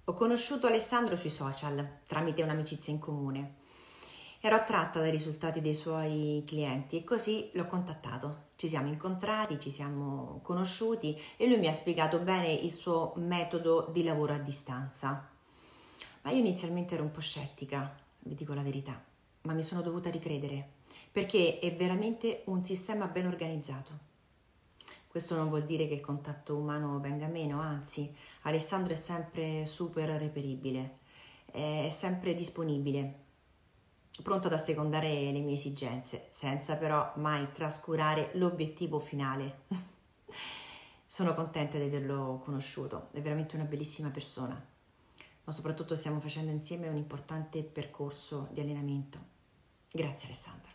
Ho conosciuto Alessandro sui social tramite un'amicizia in comune. Ero attratta dai risultati dei suoi clienti e così l'ho contattato. Ci siamo incontrati, ci siamo conosciuti e lui mi ha spiegato bene il suo metodo di lavoro a distanza. Ma io inizialmente ero un po' scettica, vi dico la verità, ma mi sono dovuta ricredere perché è veramente un sistema ben organizzato. Questo non vuol dire che il contatto umano venga meno, anzi, Alessandro è sempre super reperibile, è sempre disponibile, pronto ad assecondare le mie esigenze, senza però mai trascurare l'obiettivo finale. Sono contenta di averlo conosciuto, è veramente una bellissima persona, ma soprattutto stiamo facendo insieme un importante percorso di allenamento. Grazie Alessandro.